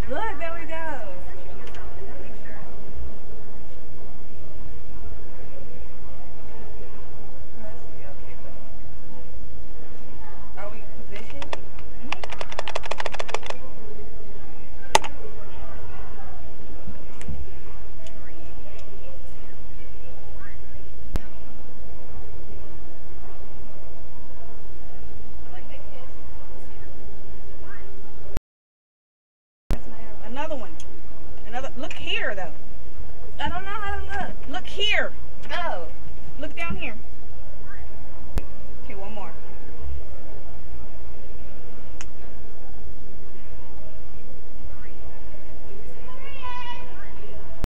Look, there we go. Are we in position? Another one. Look here, though. I don't know how to look. Look here. Oh. Look down here.